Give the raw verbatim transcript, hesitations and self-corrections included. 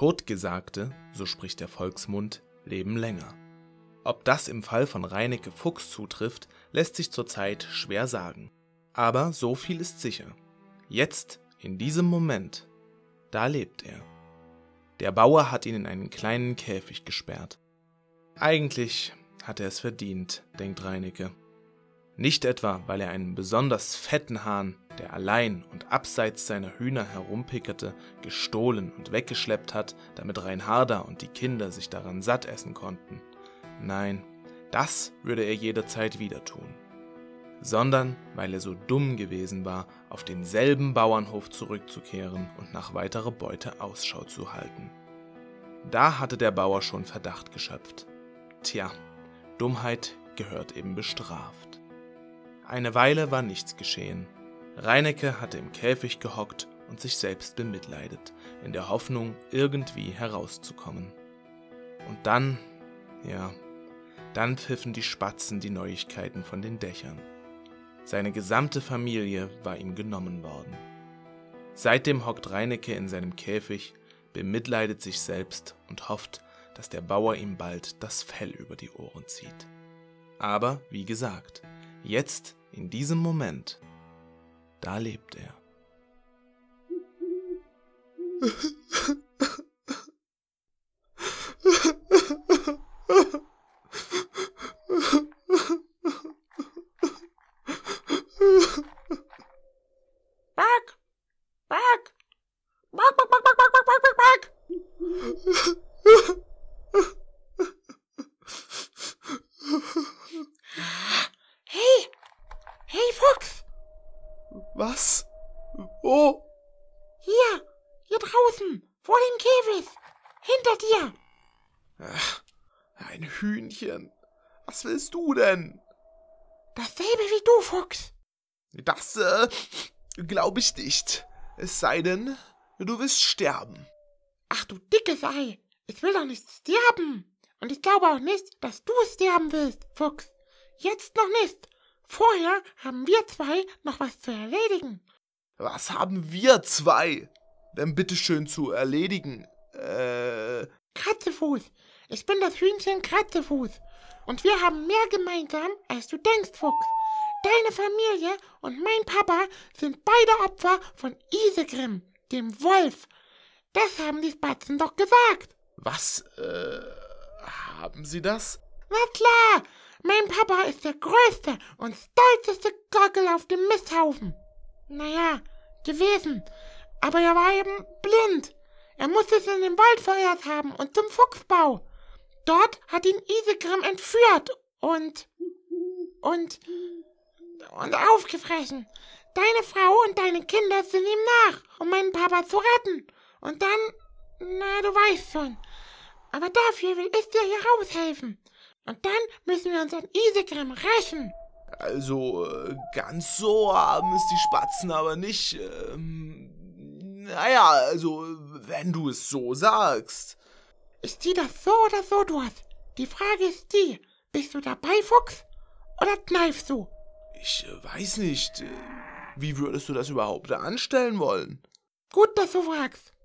Totgesagte, so spricht der Volksmund, leben länger. Ob das im Fall von Reineke Fuchs zutrifft, lässt sich zurzeit schwer sagen. Aber so viel ist sicher. Jetzt, in diesem Moment, da lebt er. Der Bauer hat ihn in einen kleinen Käfig gesperrt. Eigentlich hat er es verdient, denkt Reineke. Nicht etwa, weil er einen besonders fetten Hahn, der allein und abseits seiner Hühner herumpickerte, gestohlen und weggeschleppt hat, damit Reinharda und die Kinder sich daran satt essen konnten. Nein, das würde er jederzeit wieder tun. Sondern weil er so dumm gewesen war, auf denselben Bauernhof zurückzukehren und nach weiterer Beute Ausschau zu halten. Da hatte der Bauer schon Verdacht geschöpft. Tja, Dummheit gehört eben bestraft. Eine Weile war nichts geschehen. Reineke hatte im Käfig gehockt und sich selbst bemitleidet, in der Hoffnung, irgendwie herauszukommen. Und dann, ja, dann pfiffen die Spatzen die Neuigkeiten von den Dächern. Seine gesamte Familie war ihm genommen worden. Seitdem hockt Reineke in seinem Käfig, bemitleidet sich selbst und hofft, dass der Bauer ihm bald das Fell über die Ohren zieht. Aber, wie gesagt, jetzt, in diesem Moment, da lebt er. Back! Back! Back, back, back, back, back, back, back, back! Hey! Hey, Fuchs! Was? Wo? Hier! Hier draußen! Vor dem Käfig! Hinter dir! Ach, ein Hühnchen. Was willst du denn? Dasselbe wie du, Fuchs! Das, äh, glaube ich nicht. Es sei denn, du willst sterben. Ach du dickes Ei! Ich will doch nicht sterben! Und ich glaube auch nicht, dass du sterben willst, Fuchs! Jetzt noch nicht! Vorher haben wir zwei noch was zu erledigen. Was haben wir zwei denn bitteschön zu erledigen? Äh... Kratzefuß! Ich bin das Hühnchen Kratzefuß. Und wir haben mehr gemeinsam, als du denkst, Fuchs. Deine Familie und mein Papa sind beide Opfer von Isegrim, dem Wolf. Das haben die Spatzen doch gesagt. Was, äh, haben sie das? Na klar, mein Papa ist der größte und stolzeste Gockel auf dem Misthaufen. Naja, gewesen. Aber er war eben blind. Er musste es in den Wald verirrt haben und zum Fuchsbau. Dort hat ihn Isegrim entführt und, und, und aufgefressen. Deine Frau und deine Kinder sind ihm nach, um meinen Papa zu retten. Und dann, na, du weißt schon. Aber dafür will ich dir hier raushelfen. Und dann müssen wir uns an Isegrim rächen. Also, äh, ganz so haben es die Spatzen aber nicht. Ähm, naja, also, wenn du es so sagst. Ich zieh das so oder so durch. Die Frage ist die, bist du dabei, Fuchs? Oder kneifst du? Ich äh, weiß nicht. Wie würdest du das überhaupt anstellen wollen? Gut, dass du fragst.